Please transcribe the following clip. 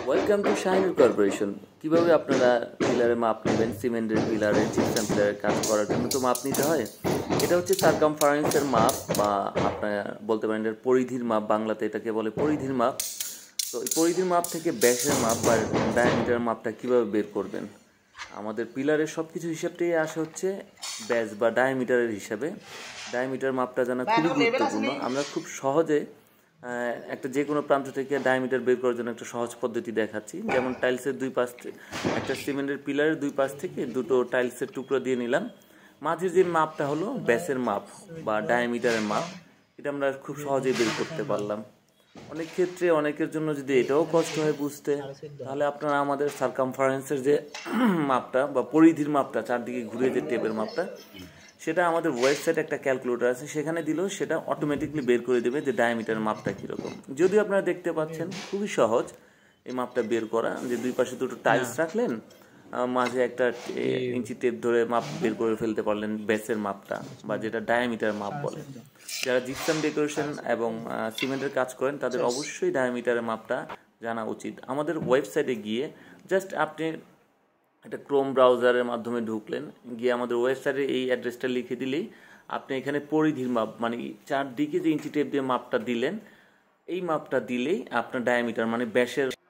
Welcome to Shahinur corporation. কিভাবে আপনারা পিলারের মাপ নেবেন, সিমেন্টের পিলারের জিপসাম পিলারের কাজ করার জন্য তো মাপ নিতে হয়। এটা হচ্ছে সারকামফারেন্সের মাপ, বা আপনারা বলতে পারেন এর পরিধির মাপ, বাংলাতে এটাকে বলে পরিধির মাপ। তো এই পরিধির মাপ থেকে ব্যাসের মাপ বা ডায়ামিটার মাপটা কিভাবে বের করবেন। আমাদের পিলারের সব কিছু হিসাবটাই আসে হচ্ছে ব্যাস বা ডায়ামিটারের হিসাবে। ডায়ামিটার মাপটা জানা খুবই গুরুত্বপূর্ণ। আমরা খুব সহজে একটা যে কোনো প্রান্ত থেকে ডায়ামিটার বের করার জন্য একটা সহজ পদ্ধতি দেখাচ্ছি। যেমন টাইলসের দুই পাশ, একটা সিমেন্টের পিলারের দুই পাশ থেকে দুটো টাইলসের টুকরো দিয়ে নিলাম। মাঝের যে মাপটা হলো ব্যাসের মাপ বা ডায়ামিটারের মাপ, এটা আমরা খুব সহজেই বের করতে পারলাম। অনেক ক্ষেত্রে অনেকের জন্য যদি এটাও কষ্ট হয় বুঝতে, তাহলে আপনারা আমাদের সারকামফারেন্সের যে মাপটা বা পরিধির মাপটা, চারদিকে ঘুরে যে টেপের মাপটা, সেটা আমাদের ওয়েবসাইটে একটা ক্যালকুলেটর আছে, সেখানে দিলেও সেটা অটোমেটিকলি বের করে দেবে যে ডায়ামিটার মাপটা কীরকম। যদিও আপনারা দেখতে পাচ্ছেন খুবই সহজ এই মাপটা বের করা, যে দুই পাশে দুটো টাইলস রাখলেন, মাঝে একটা ইঞ্চি টেপ ধরে মাপ বের করে ফেলতে পারলেন বেসের মাপটা, বা যেটা ডায়ামিটার মাপ বলে। যারা জিপসাম ডেকোরেশন এবং সিমেন্টের কাজ করেন তাদের অবশ্যই ডায়ামিটারের মাপটা জানা উচিত। আমাদের ওয়েবসাইটে গিয়ে জাস্ট আপনি একটা ক্রোম ব্রাউজারের মাধ্যমে ঢুকলেন, গিয়ে আমাদের ওয়েবসাইটে এই অ্যাড্রেসটা লিখে দিলেই আপনি এখানে পরিধির মাপ, মানে চারদিকে যে ইঞ্চি টেপ দিয়ে মাপটা দিলেন, এই মাপটা দিলেই আপনার ডায়ামিটার মানে ব্যাসের